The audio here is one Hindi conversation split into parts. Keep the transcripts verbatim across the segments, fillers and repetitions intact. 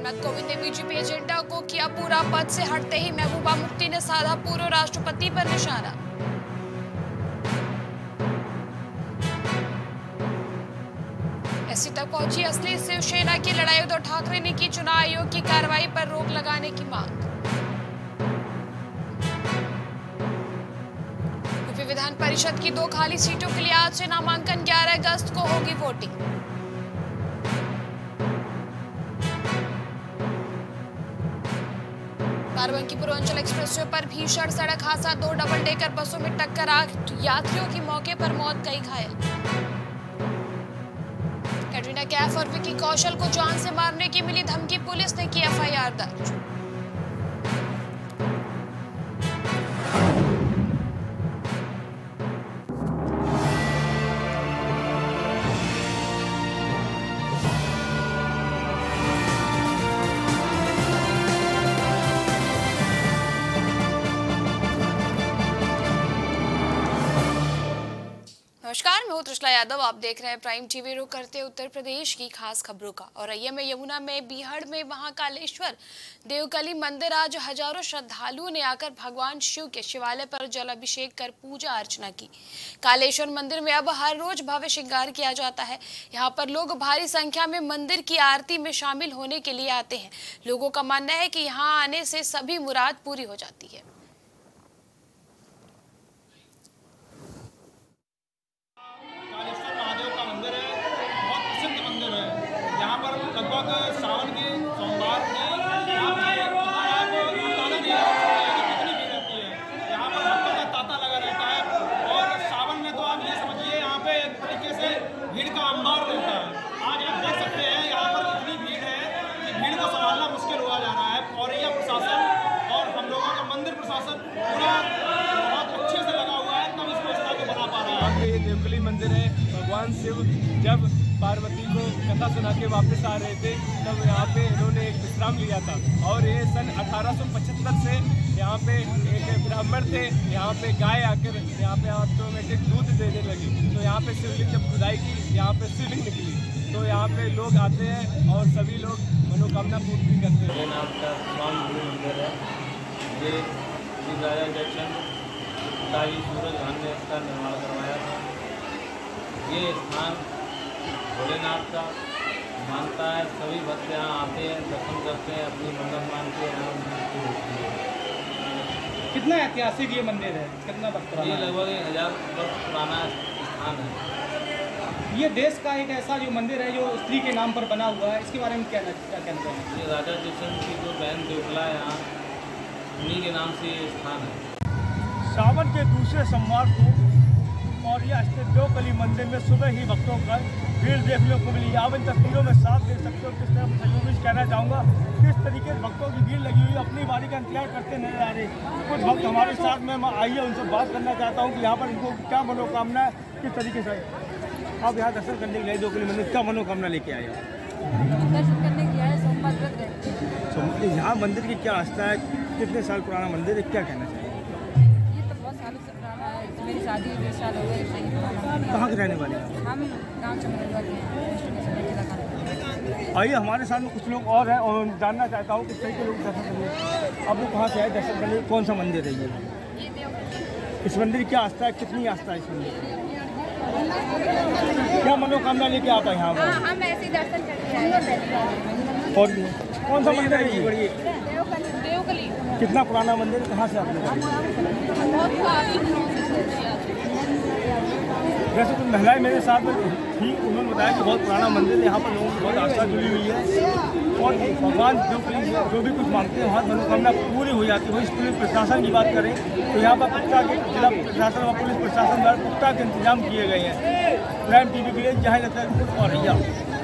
रामनाथ कोविंद ने बीजेपी एजेंडा को किया पूरा। पद से हटते ही महबूबा मुफ्ती ने साधा पूर्व राष्ट्रपति पर निशाना। एससी तक पहुंची असली शिवसेना की लड़ाई। उद्धव ठाकरे ने की चुनाव आयोग की कार्रवाई पर रोक लगाने की मांग। यूपी विधान परिषद की दो खाली सीटों के लिए आज से नामांकन। ग्यारह अगस्त को होगी वोटिंग। बाराबंकी पूर्वांचल एक्सप्रेसवे पर भीषण सड़क हादसा। दो डबल डेकर बसों में टक्कर, आठ यात्रियों की मौके पर मौत, कई घायल। कैटरीना कैफ और विकी कौशल को जान से मारने की मिली धमकी। पुलिस ने की एफआईआर दर्ज। नमस्कार, मैं हूं त्रिशला यादव। आप देख रहे हैं प्राइम टीवी। रुक करते उत्तर प्रदेश की खास खबरों का। और रैया में यमुना में बीहड़ में महाकालेश्वर देवकली मंदिर आज हजारों श्रद्धालुओं ने आकर भगवान शिव के शिवालय पर जलाभिषेक कर पूजा अर्चना की। कालेश्वर मंदिर में अब हर रोज भव्य श्रृंगार किया जाता है। यहाँ पर लोग भारी संख्या में मंदिर की आरती में शामिल होने के लिए आते हैं। लोगों का मानना है कि यहाँ आने से सभी मुराद पूरी हो जाती है। लगभग सावन के सोमवार में यहाँ पे ताला दिया कितनी भीड़ रहती है। यहाँ पर भक्तों का तांता लगा रहता है। और सावन में तो आप ये समझिए यहाँ पे एक तरीके से भीड़ का अंबार रहता है। आज आप देख सकते हैं यहाँ पर इतनी भीड़ है कि भीड़ को संभालना मुश्किल हुआ जा रहा है। औरैया प्रशासन और हम लोगों का मंदिर प्रशासन पूरा बहुत अच्छे से लगा हुआ है, तब इस व्यवस्था को बना पा रहा है। यहाँ पे देवकली मंदिर है। भगवान शिव जब पार्वती को कथा सुना के वापस आ रहे थे तब यहाँ पे इन्होंने एक विश्राम लिया था। और ये सन अठारह सौ पचहत्तर से यहाँ पे एक ब्राह्मण थे, यहाँ पे गाय आकर यहाँ पे ऑटोमेटिक दूध देने लगी। तो यहाँ पे शिवलिंग जब खुदाई की, यहाँ पे शिवलिंग निकली। तो यहाँ पे लोग आते हैं और सभी लोग मनोकामना पूर्ति करते हैं। नाम का स्वामी मंदिर है। ये श्री राजा जयचंद ताई सूरज खान ने इसका निर्माण करवाया था। ये स्थान भोलेनाथ का मानता है। सभी भक्त यहाँ आते हैं, दर्शन करते हैं, अपनी मन्नत मानते हैं, यहाँ उनकी होती है। कितना ऐतिहासिक ये मंदिर है, कितना वक्त पुराना? ये लगभग एक हजार वर्ष पुराना स्थान है। ये देश का एक ऐसा जो मंदिर है जो स्त्री के नाम पर बना हुआ है, इसके बारे में क्या क्या कहते हैं? ये राजा जयचंद की जो बहन देवकला है, यहाँ उन्हीं के नाम से ये स्थान है। सावन के दूसरे सोमवार को और यह स्थित देवकली मंदिर में सुबह ही भक्तों का भीड़ देखने को मिली। आप इन तस्वीरों में साफ देख सकते हो किस तरह सहयोगी कहना चाहूँगा किस तरीके से भक्तों की भीड़ लगी हुई है, अपनी बारी का इंतजार करते नजर आ रहे। कुछ भक्त हमारे साथ में आइए, उनसे बात करना चाहता हूँ कि यहाँ पर इनको क्या मनोकामना है, किस तरीके से आप यहाँ दर्शन करने के लिए देवकली मंदिर क्या मनोकामना लेके आए? दर्शन करने के लिए सोमवार व्रत है। यहाँ मंदिर की क्या आस्था है, कितने साल पुराना मंदिर है, क्या कहना चाहिए? मेरी शादी बीस साल हो गए। कहाँ के रहने वाले हैं? हम गाँव से वाले हैं। आइए, हमारे साथ में कुछ लोग और हैं और जानना चाहता हूँ किस तरीके लोग दर्शन करने। आप लोग कहाँ से आए दर्शन करने? कौन सा मंदिर है ये? इस मंदिर की क्या आस्था है, कितनी आस्था है इस मंदिर की? क्या मनोकामना लेके आप आए यहाँ पर? हम ऐसे दर्शन करके आए। और कौन सा मंदिर है ये? देवकली। कितना पुराना मंदिर, कहाँ से आप लोग? वैसे कुछ महिलाएं मेरे साथ में थी, उन्होंने बताया कि बहुत पुराना मंदिर है, यहाँ पर लोगों की बहुत आस्था जुड़ी हुई है और भगवान जो जो भी कुछ मांगते हैं वहाँ मनोकामना पूरी हो जाती है। वही पुलिस प्रशासन की बात करें तो यहाँ पर पुख्ता के जिला प्रशासन और पुलिस प्रशासन द्वारा पुख्ता के इंतजाम किए गए हैं। प्राइम टीवी के लिए जहाँ लगता है और रैया।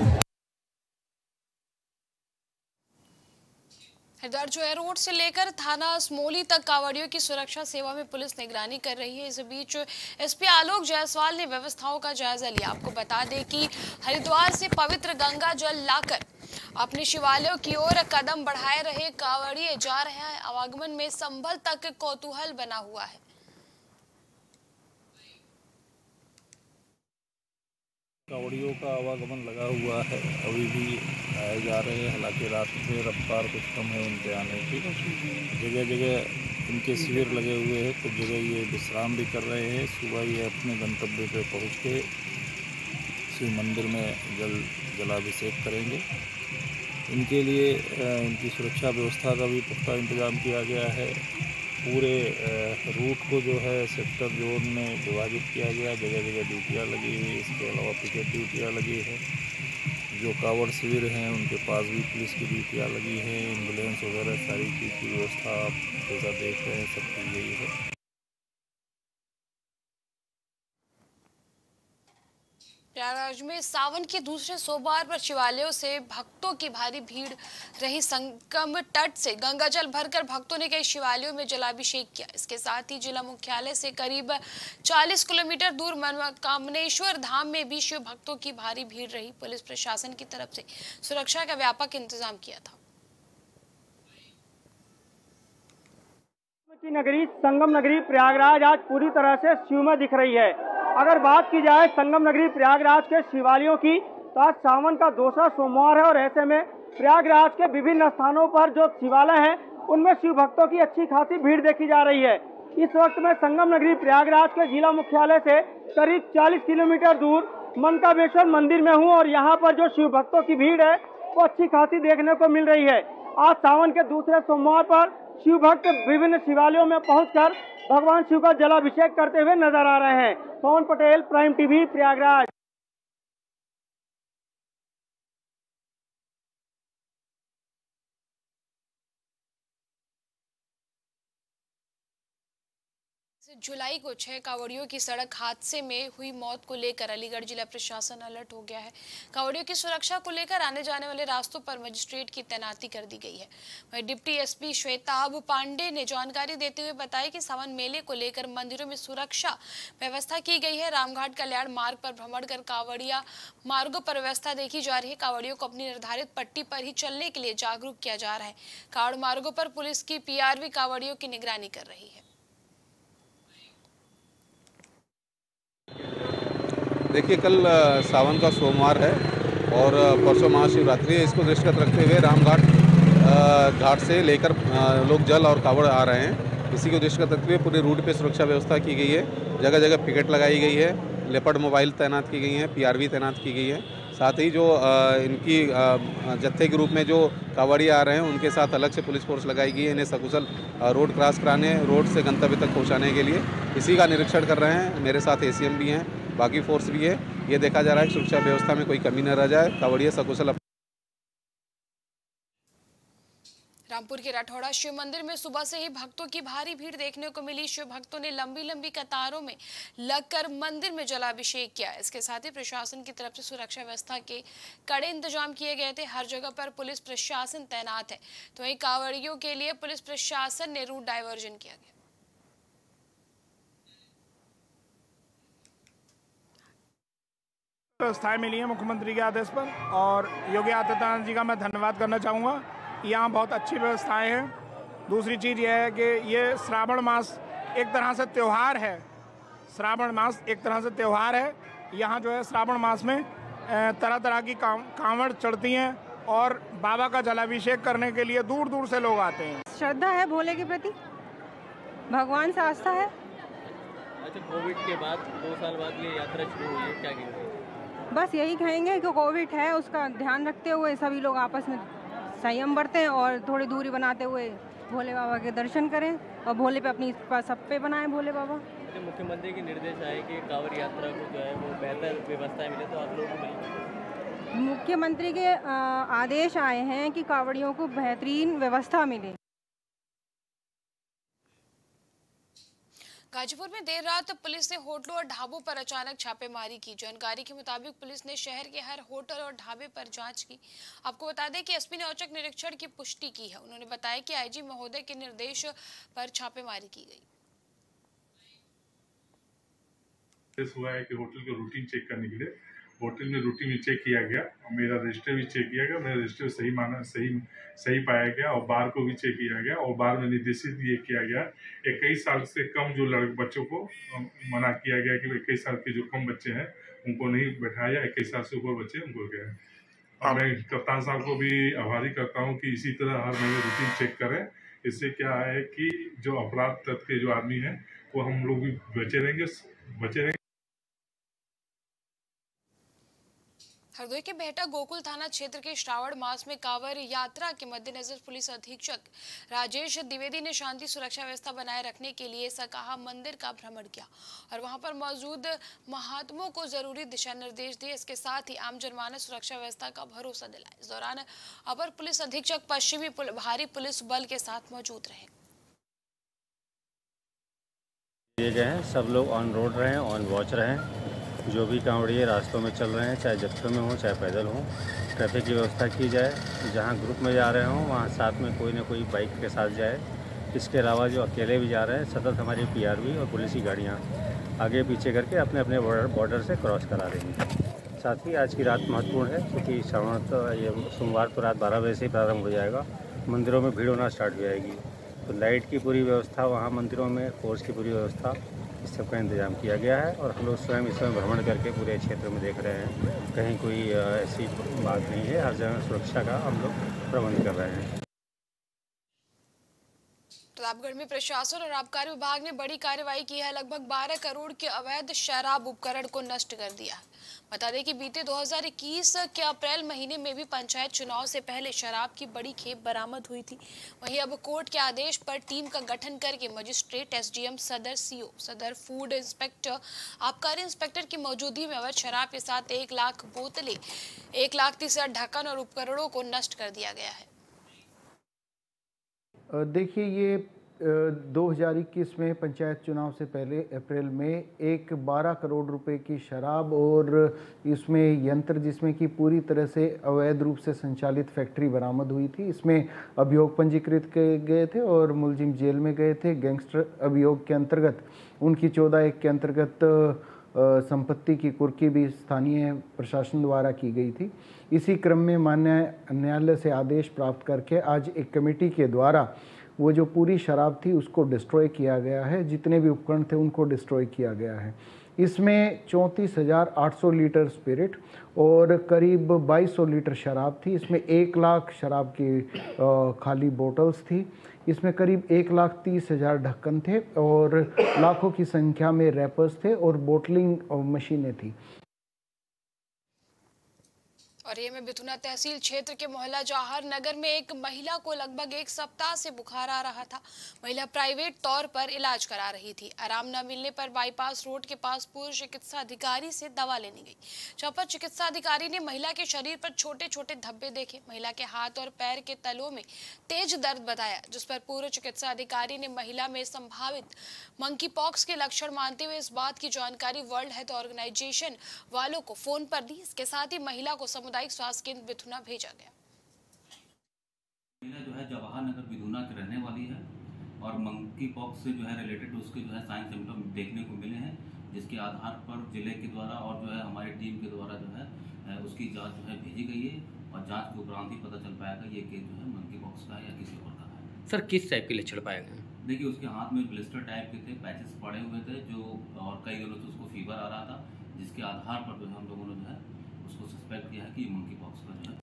हरिद्वार जो है रोड से लेकर थाना असमोली तक कांवड़ियों की सुरक्षा सेवा में पुलिस निगरानी कर रही है। इस बीच एसपी आलोक जायसवाल ने व्यवस्थाओं का जायजा लिया। आपको बता दें कि हरिद्वार से पवित्र गंगा जल लाकर अपने शिवालयों की ओर कदम बढ़ाए रहे कांवड़िए जा रहे हैं। आवागमन में संभल तक कौतूहल बना हुआ है। कावड़ियों का आवागमन लगा हुआ है, अभी भी आए जा रहे हैं। हालांकि रात में रफ्तार कुछ कम है उनके आने की। जगह जगह इनके शिविर लगे हुए हैं, कुछ जगह ये विश्राम भी कर रहे हैं। सुबह ये अपने गंतव्य पे पहुंच के शिव मंदिर में जल जलाभिषेक करेंगे। इनके लिए इनकी सुरक्षा व्यवस्था का भी पुख्ता इंतजाम किया गया है। पूरे रूट को जो है सेक्टर जोन में विभाजित किया गया, जगह जगह ड्यूटियाँ लगी हुई। इसके अलावा पिकेट ड्यूटियाँ लगी है। जो कावड़ शिविर हैं उनके पास भी पुलिस की ड्यूटियाँ लगी हैं। एम्बुलेंस वगैरह सारी चीज़ की व्यवस्था आप जैसा देख रहे हैं सब की गई है। प्रयागराज में सावन के दूसरे सोमवार पर शिवालयों से भक्तों की भारी भीड़ रही। संगम तट से गंगाजल भरकर भक्तों ने कई शिवालयों में जलाभिषेक किया। इसके साथ ही जिला मुख्यालय से करीब चालीस किलोमीटर दूर मनकामनेश्वर धाम में भी शिव भक्तों की भारी भीड़ रही। पुलिस प्रशासन की तरफ से सुरक्षा का व्यापक इंतजाम किया था। की नगरी संगम नगरी प्रयागराज आज पूरी तरह से शिवमय दिख रही है। अगर बात की जाए संगम नगरी प्रयागराज के शिवालयों की, तो आज सावन का दूसरा सोमवार है और ऐसे में प्रयागराज के विभिन्न स्थानों पर जो शिवालय हैं उनमें शिव भक्तों की अच्छी खासी भीड़ देखी जा रही है। इस वक्त मैं संगम नगरी प्रयागराज के जिला मुख्यालय से करीब चालीस किलोमीटर दूर मनकामेश्वर मंदिर में हूँ और यहाँ पर जो शिव भक्तों की भीड़ है वो अच्छी खासी देखने को मिल रही है। आज सावन के दूसरे सोमवार पर शिव भक्त विभिन्न शिवालयों में पहुंचकर भगवान शिव का जलाभिषेक करते हुए नजर आ रहे हैं। Pawan Patel, prime TV, Prayagraj. जुलाई को छह कावड़ियों की सड़क हादसे में हुई मौत को लेकर अलीगढ़ जिला प्रशासन अलर्ट हो गया है। कावड़ियों की सुरक्षा को लेकर आने जाने वाले रास्तों पर मजिस्ट्रेट की तैनाती कर दी गई है। वहीं डिप्टी एसपी श्वेताभ पांडे ने जानकारी देते हुए बताया कि सावन मेले को लेकर मंदिरों में सुरक्षा व्यवस्था की गई है। रामघाट कल्याण मार्ग पर भ्रमण कर कावड़िया मार्गों पर व्यवस्था देखी जा रही है। कावड़ियों को अपनी निर्धारित पट्टी पर ही चलने के लिए जागरूक किया जा रहा है। कावड़ मार्गों पर पुलिस की पीआरवी कावड़ियों की निगरानी कर रही है। देखिए, कल सावन का सोमवार है और परसों महाशिवरात्रि है। इसको दृष्टिगत रखते हुए रामघाट घाट से लेकर लोग जल और कावड़ आ रहे हैं। इसी को दृष्टिगत रखते हुए पूरे रूट पे सुरक्षा व्यवस्था की गई है। जगह जगह पिकेट लगाई गई है, लेपर्ड मोबाइल तैनात की गई हैं, पीआरवी तैनात की गई है। साथ ही जो इनकी जत्थे के रूप में जो कावड़ी आ रहे हैं उनके साथ अलग से पुलिस फोर्स लगाई गई है। इन्हें सकुशल रोड क्रॉस कराने, रोड से गंतव्य तक पहुंचाने के लिए इसी का निरीक्षण कर रहे हैं। मेरे साथ एसीएम भी हैं, बाकी फोर्स भी है। ये देखा जा रहा है कि सुरक्षा व्यवस्था में कोई कमी न रह जाए, कावड़िया सकुशल। रामपुर के राठौड़ा शिव मंदिर में सुबह से ही भक्तों की भारी भीड़ देखने को मिली। शिव भक्तों ने लंबी लंबी कतारों में लगकर मंदिर में जलाभिषेक किया। इसके साथ ही प्रशासन की तरफ से सुरक्षा व्यवस्था के कड़े इंतजाम किए गए थे। हर जगह पर पुलिस प्रशासन तैनात है। तो वहीं कांवड़ियों के लिए पुलिस प्रशासन ने रूट डायवर्जन किया गया। व्यवस्थाएं मिली है मुख्यमंत्री के आदेश पर और योगी आदित्यनाथ जी का मैं धन्यवाद करना चाहूँगा। यहाँ बहुत अच्छी व्यवस्थाएं हैं। दूसरी चीज़ यह है कि ये श्रावण मास एक तरह से त्यौहार है। श्रावण मास एक तरह से त्यौहार है। यहाँ जो है श्रावण मास में तरह तरह की कांवड़ चढ़ती हैं और बाबा का जलाभिषेक करने के लिए दूर दूर से लोग आते हैं। श्रद्धा है भोले के प्रति, भगवान से आस्था है। अच्छा, कोविड के बाद दो साल बाद ये यात्रा शुरू हुई है, क्या कहेंगे? बस यही कहेंगे कि कोविड है उसका ध्यान रखते हुए सभी लोग आपस में संयम बरतें और थोड़ी दूरी बनाते हुए भोले बाबा के दर्शन करें और भोले पे अपनी सब पे बनाएं भोले बाबा। मुख्यमंत्री के निर्देश आए कि कांवड़ यात्रा को जो है वो बेहतर व्यवस्थाएं मिले, तो आप लोगों को मिली? मुख्यमंत्री के आदेश आए हैं कि कांवड़ियों को बेहतरीन व्यवस्था मिले। गाजीपुर में देर रात पुलिस ने होटलों और ढाबों पर अचानक छापेमारी की। जानकारी के मुताबिक पुलिस ने शहर के हर होटल और ढाबे पर जांच की। आपको बता दें कि एसपी ने औचक निरीक्षण की पुष्टि की है। उन्होंने बताया कि आईजी महोदय के निर्देश पर छापेमारी की गई। हुआ है कि होटल के रूटीन चेक करने के लिए होटल में रूटीन भी चेक किया गया और मेरा रजिस्टर भी चेक किया गया। मेरा रजिस्टर सही माना सही सही पाया गया और बार को भी चेक किया गया और बार में निर्देशित ये किया गया इक्कीस साल से कम जो लड़के बच्चों को मना किया गया कि इक्कीस साल के जो कम बच्चे हैं उनको नहीं बैठाया, इक्कीस साल से ऊपर बच्चे उनको गए। और मैं कप्तान साहब को भी आभारी करता हूँ कि इसी तरह हर महीने रूटीन चेक करें। इससे क्या है कि जो अपराध तत्व के जो आदमी हैं वो हम लोग भी बचे रहेंगे बचे रहेंगे हरदोई के बेहटा गोकुल थाना क्षेत्र के श्रावण मास में कांवड़ यात्रा के मद्देनजर पुलिस अधीक्षक राजेश द्विवेदी ने शांति सुरक्षा व्यवस्था बनाए रखने के लिए सकाहा मंदिर का भ्रमण किया और वहां पर मौजूद महात्मों को जरूरी दिशा निर्देश दिए। इसके साथ ही आम जनमानस सुरक्षा व्यवस्था का भरोसा दिलाया। इस दौरान अपर पुलिस अधीक्षक पश्चिमी पुल, भारी पुलिस बल के साथ मौजूद रहे। दिए गए हैं, सब लोग ऑन रोड रहें, ऑन वॉच रहें। जो भी कांवड़िए रास्तों में चल रहे हैं, चाहे जत्थों में हो चाहे पैदल हो, ट्रैफिक की व्यवस्था की जाए। जहां ग्रुप में जा रहे हों वहां साथ में कोई ना कोई बाइक के साथ जाए। इसके अलावा जो अकेले भी जा रहे हैं, सतत हमारी पीआरवी और पुलिस की गाड़ियां आगे पीछे करके अपने अपने बॉर्डर से क्रॉस करा रही हैं। साथ ही आज की रात महत्वपूर्ण है क्योंकि श्रवण तो ये सोमवार तो रात बारह बजे से ही प्रारंभ हो जाएगा। मंदिरों में भीड़ होना स्टार्ट हो जाएगी, तो लाइट की पूरी व्यवस्था वहाँ मंदिरों में, फोर्स की पूरी व्यवस्था, इस सब का इंतजाम किया गया है। और हम लोग स्वयं इस समय भ्रमण करके पूरे क्षेत्र में देख रहे हैं, कहीं कोई ऐसी बात नहीं है। हर जगह सुरक्षा का हम लोग प्रबंध कर रहे हैं। प्रतापगढ़ में प्रशासन और आबकारी विभाग ने बड़ी कार्रवाई की है। लगभग बारह करोड़ के अवैध शराब उपकरण को नष्ट कर दिया है। बता दें कि बीते दो हज़ार इक्कीस के अप्रैल महीने में भी पंचायत चुनाव से पहले शराब की बड़ी खेप बरामद हुई थी। वहीं अब कोर्ट के आदेश पर टीम का गठन करके मजिस्ट्रेट, एसडीएम, सदर सीओ, सदर फूड इंस्पेक्टर, आबकारी इंस्पेक्टर की मौजूदगी में अवैध शराब के साथ एक लाख बोतलें, एक लाख तीस हजार ढक्कन और उपकरणों को नष्ट कर दिया गया है। देखिए, ये दो हज़ार इक्कीस में पंचायत चुनाव से पहले अप्रैल में एक बारह करोड़ रुपए की शराब और इसमें यंत्र जिसमें कि पूरी तरह से अवैध रूप से संचालित फैक्ट्री बरामद हुई थी। इसमें अभियोग पंजीकृत किए गए थे और मुलजिम जेल में गए थे। गैंगस्टर अभियोग के अंतर्गत उनकी चौदह एक के अंतर्गत संपत्ति की कुर्की भी स्थानीय प्रशासन द्वारा की गई थी। इसी क्रम में माननीय न्यायालय से आदेश प्राप्त करके आज एक कमेटी के द्वारा वो जो पूरी शराब थी उसको डिस्ट्रॉय किया गया है। जितने भी उपकरण थे उनको डिस्ट्रॉय किया गया है। इसमें चौंतीस हज़ार आठ सौ लीटर स्पिरिट और करीब बाईस सौ लीटर शराब थी। इसमें एक लाख शराब की खाली बोतल्स थी। इसमें करीब एक लाख तीस हज़ार ढक्कन थे और लाखों की संख्या में रैपर्स थे और बोटलिंग मशीनें थी। और ये में बिथुना तहसील क्षेत्र के मोहल्ला जवाहर नगर में एक महिला को लगभग एक सप्ताह से बुखार आ रहा था। महिला प्राइवेट तौर पर इलाज करा रही थी। आराम न मिलने पर बाईपास रोड के पास पूर्व चिकित्सा अधिकारी से दवा लेने गई। जहां पर चिकित्सा अधिकारी ने महिला के शरीर पर छोटे छोटे धब्बे देखे। महिला के हाथ और पैर के तलों में तेज दर्द बताया, जिस पर पूर्व चिकित्सा अधिकारी ने महिला में संभावित मंकी पॉक्स के लक्षण मानते हुए इस बात की जानकारी वर्ल्ड हेल्थ ऑर्गेनाइजेशन वालों को फोन पर दी। इसके साथ ही महिला को सामुदायिक स्वास्थ्य केंद्र बिथुना भेजा गया। महिला जो है जवाहर नगर बिथुना की रहने वाली है और मंकी पॉक्स से जो है रिलेटेड उसके जो है साइन सिम्टम देखने को मिले हैं, जिसके आधार पर जिले के द्वारा और जो है हमारी टीम के द्वारा जो है उसकी जांच जो है भेजी गई है और जांच के उपरांत ही पता चल पाएगा ये केस जो है मंकी पॉक्स का है या किसी और का है। सर, किस टाइप के लक्षण पाए गए? देखिए, उसके हाथ में ब्लिस्टर टाइप के थे, पैचेस पड़े हुए थे जो और कई दिनों से उसको फीवर आ रहा था, जिसके आधार पर जो है हम लोगों ने जो है उसको सस्पेक्ट किया है कि मंकी पॉक्स का जो है।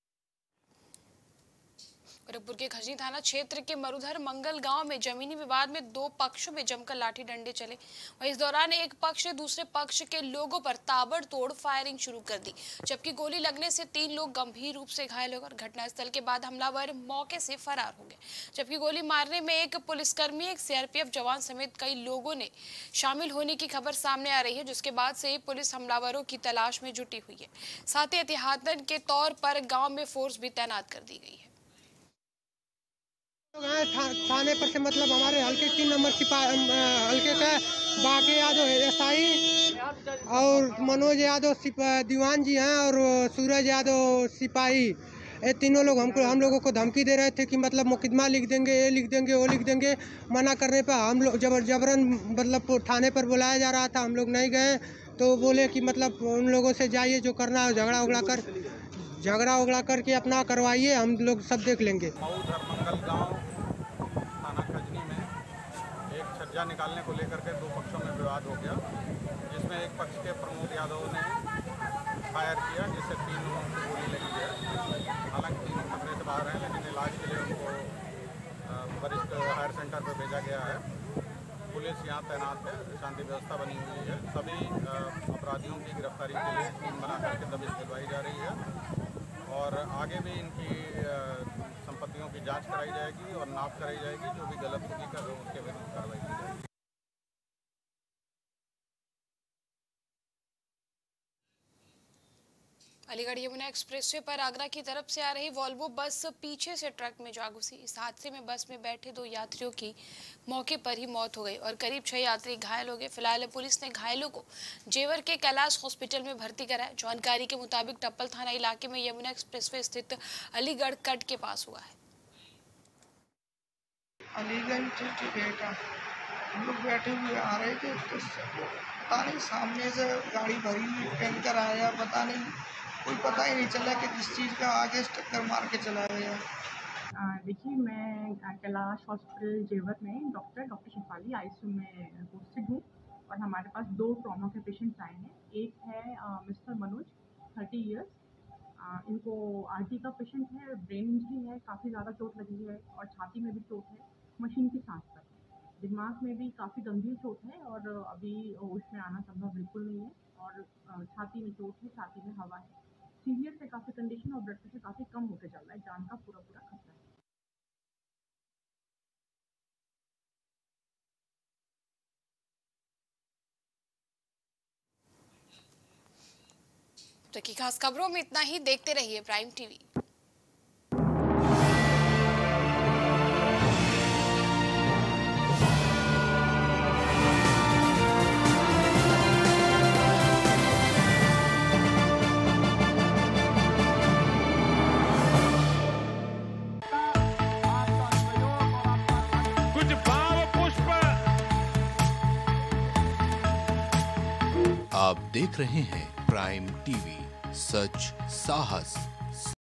गोरखपुर के खजनी थाना क्षेत्र के मरुधर मंगल गांव में जमीनी विवाद में दो पक्षों में जमकर लाठी डंडे चले। वहीं इस दौरान एक पक्ष ने दूसरे पक्ष के लोगों पर ताबड़तोड़ फायरिंग शुरू कर दी, जबकि गोली लगने से तीन लोग गंभीर रूप से घायल होकर घटनास्थल के बाद हमलावर मौके से फरार हो गए। जबकि गोली मारने में एक पुलिसकर्मी, एक सीआरपीएफ जवान समेत कई लोगों ने शामिल होने की खबर सामने आ रही है, जिसके बाद से पुलिस हमलावरों की तलाश में जुटी हुई है। साथ ही एहतियातन के तौर पर गाँव में फोर्स भी तैनात कर दी गई है। था, थाने पर से मतलब हमारे हल्के तीन नंबर सिपाही हल्के का बाकी यादव एसआई और मनोज यादव दीवान जी हैं और सूरज यादव सिपाही, ये तीनों लोग हमको हम लोगों को धमकी दे रहे थे कि मतलब मुकदमा लिख देंगे, ये लिख देंगे, वो लिख देंगे। मना करने पर हम लोग जबर जबरन मतलब थाने पर बुलाया जा रहा था, हम लोग नहीं गए। तो बोले कि मतलब उन लोगों से जाइए, जो करना है झगड़ा उगड़ा कर झगड़ा उगड़ा करके अपना करवाइए, हम लोग सब देख लेंगे। मंगल गांव थाना खजनी में एक छज्जा निकालने को लेकर के दो पक्षों में विवाद हो गया, जिसमें एक पक्ष के प्रमोद यादव ने फायर किया जिससे तीन लोगों को गोली लगी है। हालांकि तीनों खतरे से बाहर हैं, लेकिन इलाज के लिए उनको वरिष्ठ हायर सेंटर पर भेजा गया है। पुलिस यहाँ तैनात है, शांति व्यवस्था बनी हुई है। सभी अपराधियों की गिरफ्तारी के लिए टीम बना करके दबिश दिलवाई जा रही है और आगे भी इनकी संपत्तियों की जांच कराई जाएगी और नाप कराई जाएगी। जो भी गलत होगी कर उसके विरुद्ध कार्रवाई की जाएगी। अलीगढ़ यमुना एक्सप्रेसवे पर आगरा की तरफ से आ रही वॉल्वो बस पीछे से ट्रक में जा घुसी। इस हादसे में बस में बैठे दो यात्रियों की मौके पर ही मौत हो गई और करीब छह यात्री घायल हो गए। फिलहाल पुलिस ने घायलों को जेवर के कैलाश हॉस्पिटल में भर्ती कराया। जानकारी के मुताबिक टप्पल थाना इलाके में यमुना एक्सप्रेसवे स्थित अलीगढ़ कट के पास हुआ है। अलीगढ़ बेटा हम लोग बैठे हुए आ रहे थे, तो पता नहीं सामने से गाड़ी भरी हुई टैंकर आया, पता नहीं कोई पता ही नहीं चला कि किस चीज़ का आगे टक्कर मार के चला गया। देखिए, मैं कैलाश हॉस्पिटल जेवर में डॉक्टर डॉक्टर शिफाली आईसीयू में पोस्टेड हूँ और हमारे पास दो ट्रॉमा के पेशेंट्स आए हैं। एक है मिस्टर मनोज, थर्टी इयर्स, इनको आरटी का पेशेंट है, ब्रेन इंजरी है, काफ़ी ज़्यादा चोट लगी है और छाती में भी चोट है, मशीन की सांस पर। दिमाग में भी काफ़ी गंभीर चोट है और अभी होश में आना संभव बिल्कुल नहीं है और छाती में चोट है, छाती में हवा है। सीरियस है काफ़ी कंडीशन और ब्लड प्रेशर काफ़ी कम होकर चल रहा है, जान का पूरा पूरा खतरा है। तो की खास खबरों में इतना ही। देखते रहिए प्राइम टीवी। आप देख रहे हैं प्राइम टीवी, सच साहस